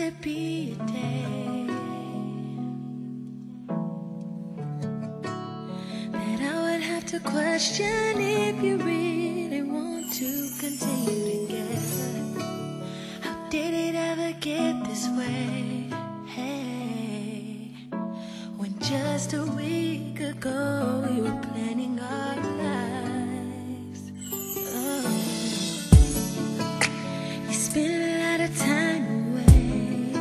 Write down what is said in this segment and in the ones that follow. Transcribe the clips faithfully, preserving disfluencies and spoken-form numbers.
there be a day that I would have to question if you really want to continue together? How did it ever get this way? Hey, when just a week ago we were planning our lives. Oh, you spent a lot of time away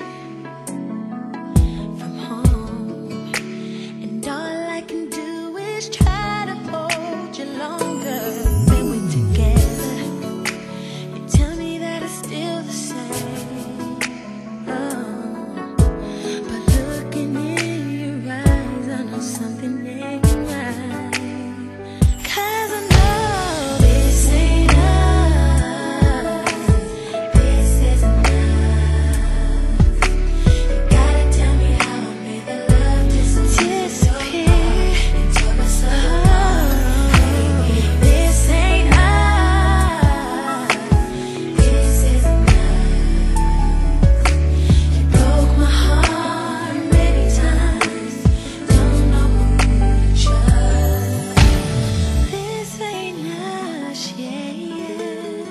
from home, and all I can do is try to hold you longer than we're together. You tell me that it's still the same. Oh, but looking in your eyes, I know something ain't right. 'Cause I know this ain't us, this isn't us. You gotta tell me how I made the love disappear into my soul. This ain't us, this isn't us. You broke my heart many times, don't know who to trust. This ain't us, yeah, yeah.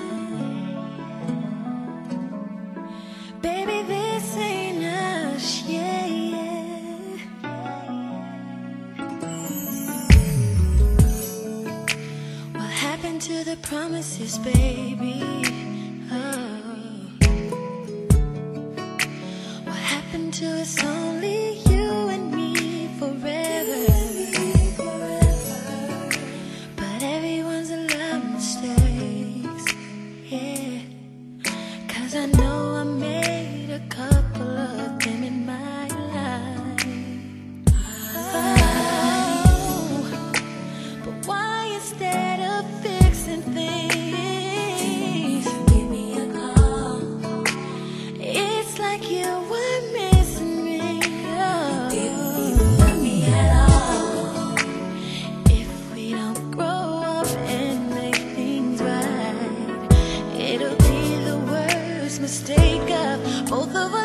Baby, this ain't us, yeah, yeah. What happened to the promises, baby? Oh, what happened to it's only you and me forever? But everyone's a lot of mistakes, yeah. 'Cause I know I made a couple of them in my life. Oh, but why instead of fixing things, give me a call? It's like you were missing me. Oh, didn't even love me at all. If we don't grow up and make things right, it'll be the worst mistake of both of us.